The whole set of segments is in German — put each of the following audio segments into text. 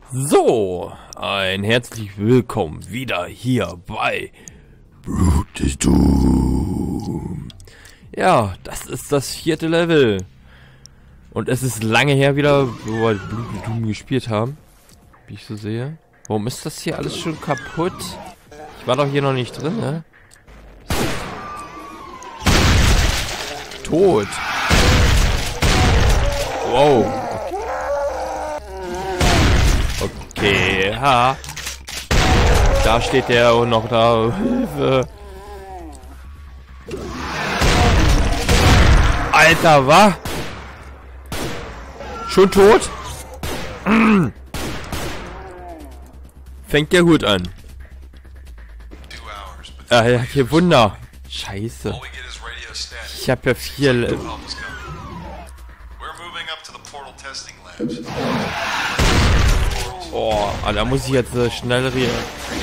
So, ein herzlich willkommen wieder hier bei Brute Doom. Ja, das ist das 4. Level. Und es ist lange her wieder, wo wir Brute Doom gespielt haben. Wie ich so sehe. Warum ist das hier alles schon kaputt? Ich war doch hier noch nicht drin, ne? Tot. Wow. Okay, ha. Da steht der und noch da. Hilfe. Alter, was? Schon tot? Fängt ja gut an. Ah, ja, hier Wunder. Scheiße. Ich hab ja 4... Oh, da muss ich jetzt schnell reagieren.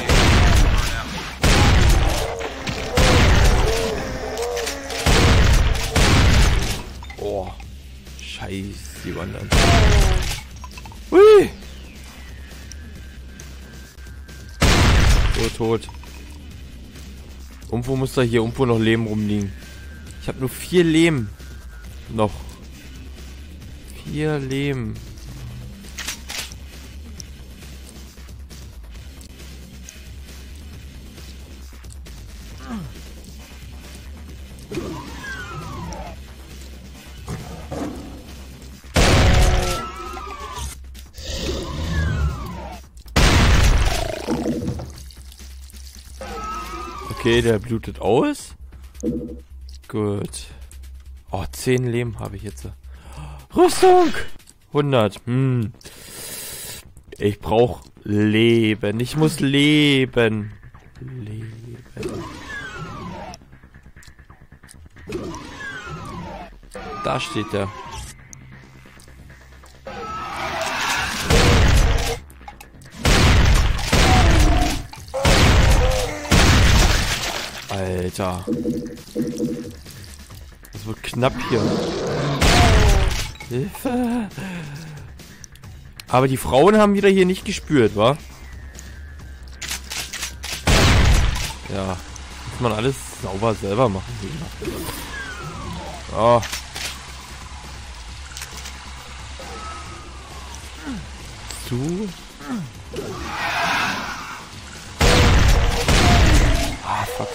Oh, scheiße, die wandern. Hui! So, tot. Irgendwo muss da hier irgendwo noch Leben rumliegen. Ich habe nur 4 Leben. Noch. 4 Leben. Okay, der blutet aus. Gut. Oh, 10 Leben habe ich jetzt. Rüstung! 100. Ich brauche Leben. Ich muss leben. Da steht er. Alter. Das wird knapp hier. Hilfe. Aber die Frauen haben wieder hier nicht gespürt, wa? Ja. Muss man alles sauber selber machen. Oh. Zu. Ah, fuck.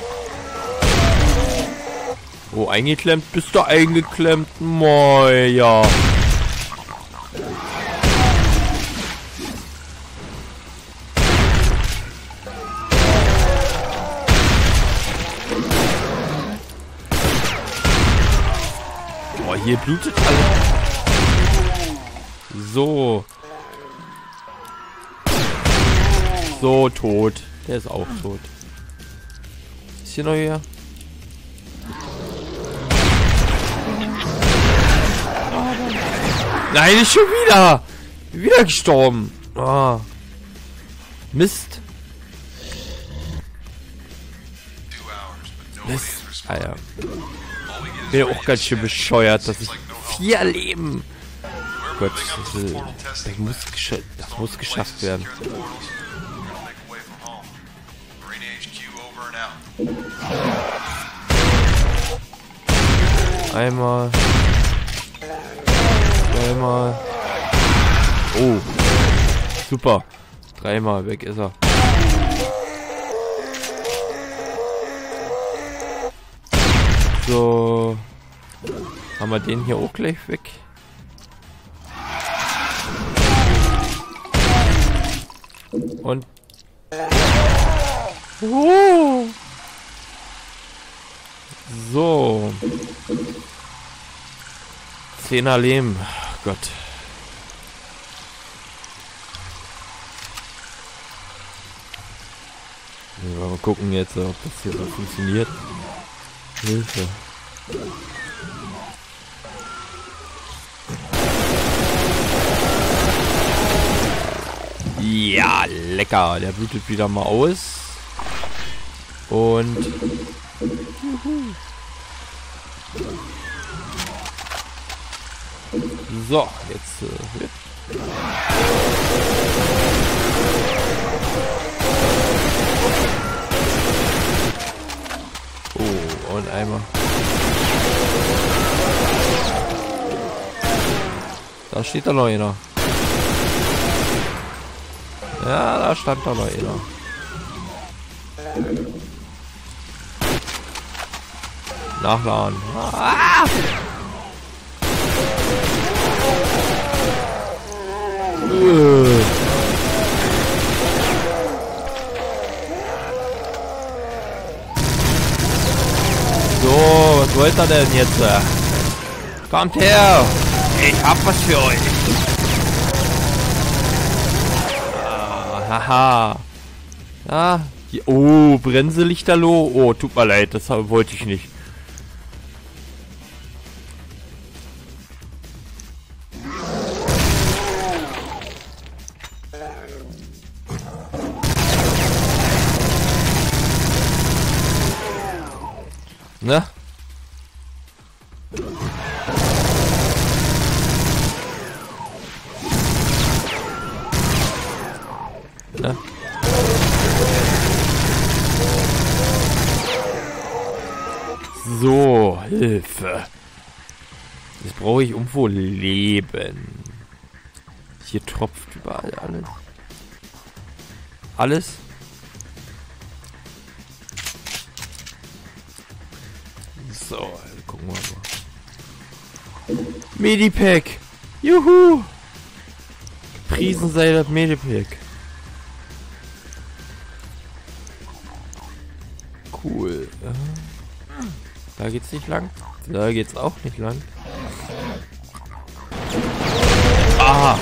Oh, eingeklemmt? Bist du eingeklemmt? Moja. Boah, hier blutet alles. So. So, tot. Der ist auch tot. Ist hier noch hier? Nein, nicht schon wieder! Wieder gestorben. Oh. Mist. Mist. Ah ja. Bin ja auch ganz schön bescheuert, dass ich 4 Leben. Gott, das muss geschafft werden. Einmal. Zweimal. Oh. Super. 3-mal. Weg ist er. So. Haben wir den hier auch gleich weg. Und. Oh. So. 10er Leben. Gott. Mal gucken jetzt, ob das hier so funktioniert. Hilfe. Ja, lecker. Der blutet wieder mal aus. Und... So, jetzt... Oh, und einmal. Da steht da noch einer. Ja, da stand da noch einer. Nachladen. Ah! So, was wollt ihr denn jetzt? Kommt her! Ich hab was für euch! Ah, haha! Ah, hier, oh, Bremselichterloh. Oh, tut mir leid, das wollte ich nicht. Ne? Ne? So, Hilfe. Das brauche ich irgendwo Leben. Hier tropft überall alles. Alles? So, gucken wir mal. Medipack! Juhu! Priesen sei das Medipack. Cool. Da geht's nicht lang. Da geht's auch nicht lang. Ah!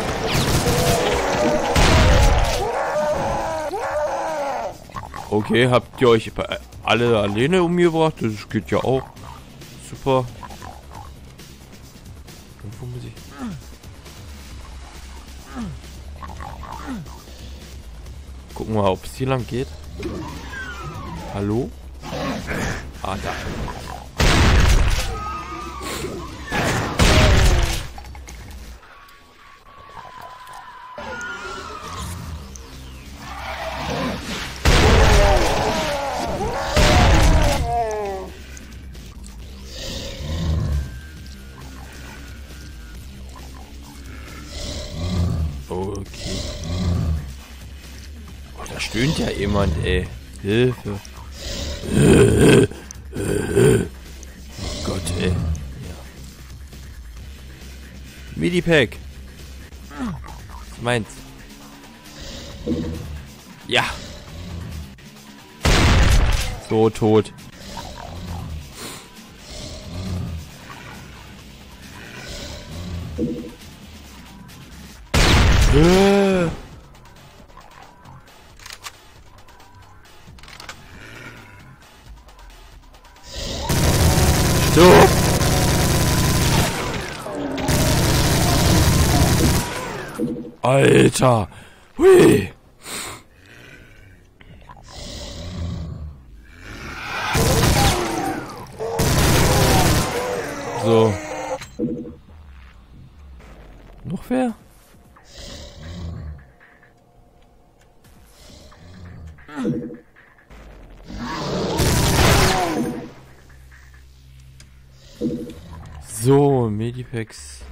Okay, habt ihr euch alle alleine umgebracht? Das geht ja auch. Super. Wo muss ich? Gucken wir mal, ob es hier lang geht. Hallo? Ah, da. Okay. Oh, da stöhnt ja jemand, ey. Hilfe. Oh Gott, ey. Ja. Medipack. Was meinst? Ja. So, tot. So. Alter. Hui. So. Noch wer? So, Medipacks.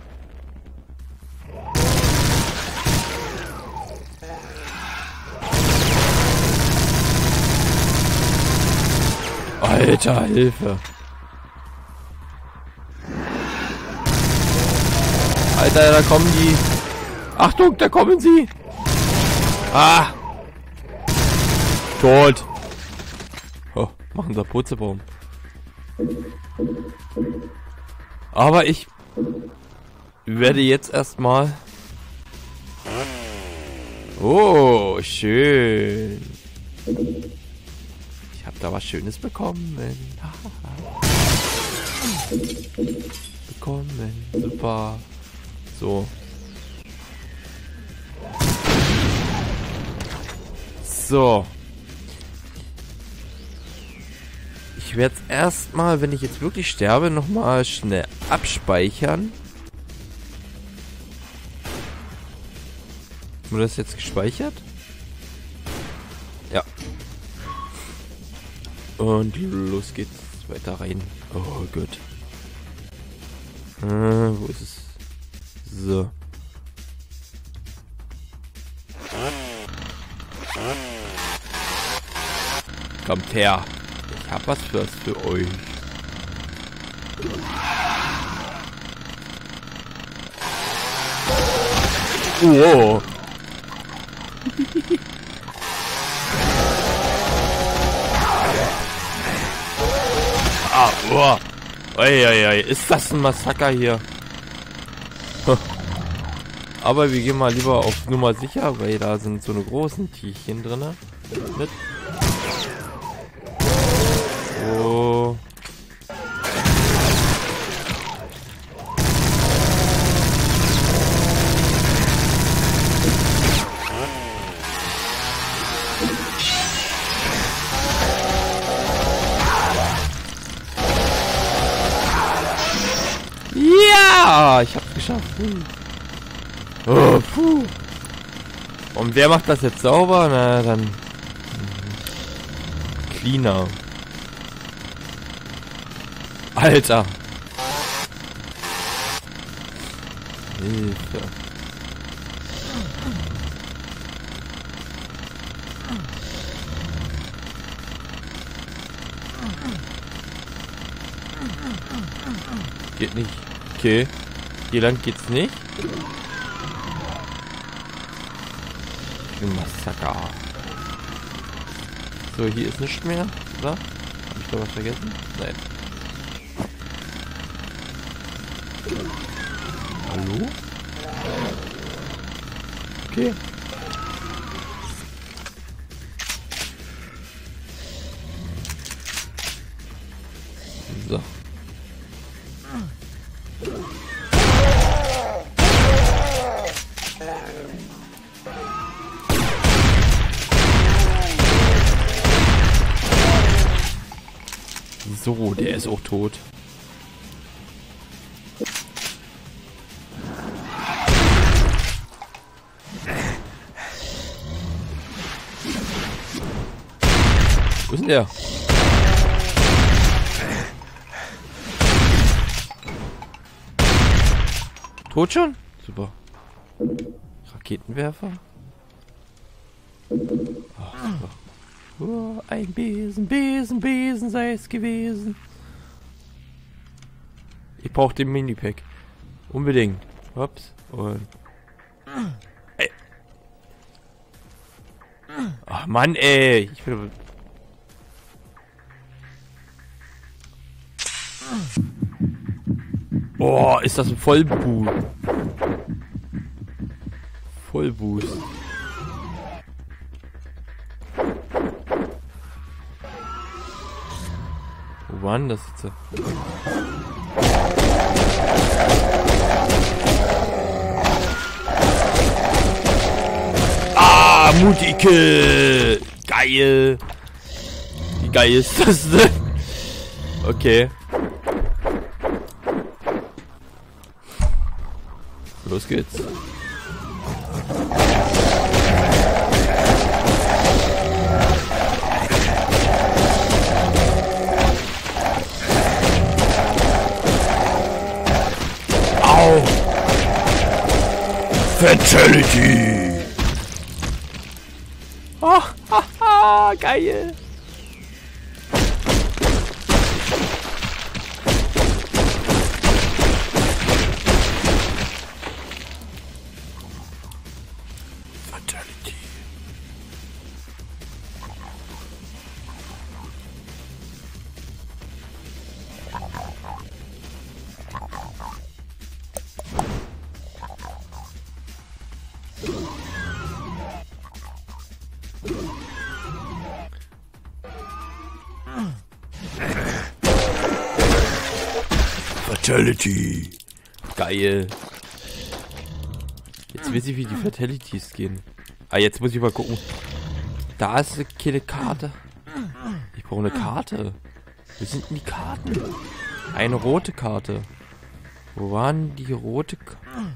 Alter, Hilfe. Alter, da kommen die. Achtung, da kommen sie. Ah. Tot. Oh, machen da Purzelbaum. Aber ich werde jetzt erstmal. Oh, schön. Ich habe da was Schönes bekommen. Bekommen. Super. So. So. Ich werde es erstmal, wenn ich jetzt wirklich sterbe, nochmal schnell abspeichern. Wurde das jetzt gespeichert? Ja. Und los geht's weiter rein. Oh Gott. Wo ist es? So. Kommt her. Ich hab was für euch. Wow. Boah. Oi, ist das ein Massaker hier? Aber wir gehen mal lieber auf Nummer sicher, weil da sind so eine großen Tierchen drin. Mit. Oh. Ja, ich hab's geschafft. Oh, puh. Und wer macht das jetzt sauber? Na, dann Cleaner. Alter. Hilfe. Geht nicht. Okay. Hier lang geht's nicht. Massaker. So, hier ist nichts mehr, oder? Hab ich da was vergessen? Nein. Hallo? Okay. So. So, der ist auch tot. Wo ist denn der? Tot schon? Super. Raketenwerfer? Oh, super. Oh, ein Besen sei es gewesen. Ich brauche den Minipack. Unbedingt. Ups. Und. Ey. Ach Mann, ey. Ich will. Oh, ist das ein Vollboost. Vollboost. Wo war denn das jetzt? Ah, Multikill! Geil! Wie geil ist das denn? Okay. Los geht's. Au! Fatality! Oh, haha, geil! Fatality. Fatality. Geil. Jetzt weiß ich, wie die Fatalities gehen. Ah, jetzt muss ich mal gucken. Da ist keine Karte. Ich brauche eine Karte. Wo sind denn die Karten? Eine rote Karte. Wo waren die rote Karte?